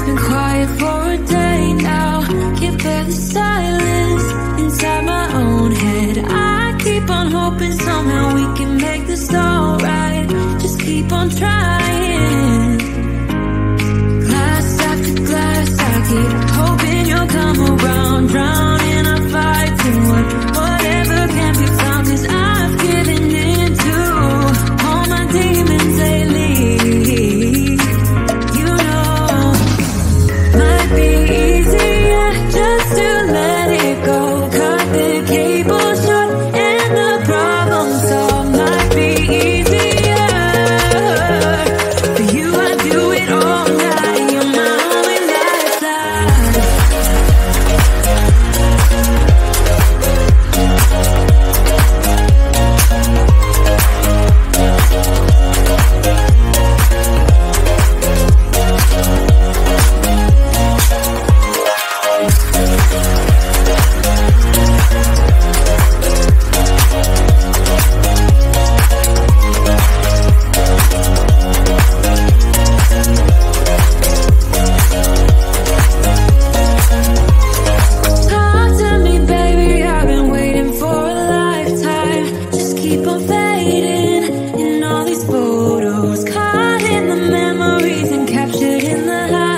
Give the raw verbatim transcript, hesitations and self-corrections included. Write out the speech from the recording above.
been quiet for a day now. Can't bear the silence inside my own head. I keep on hoping somehow we can make this alright. Just keep on trying. Glass after glass, I keep hoping you'll come around. Drowning, I fight to what, whatever can be found. Cause I've given in to all my demons lately. You know, might be easier just to let it go. Cut the cable short and the problem solved. Might be easier for you, I do it all night. You're my only lifeline. Talk to me, baby, I've been waiting for a lifetime. Just keep on fading in all these photos, caught in the memories and captured in the highs.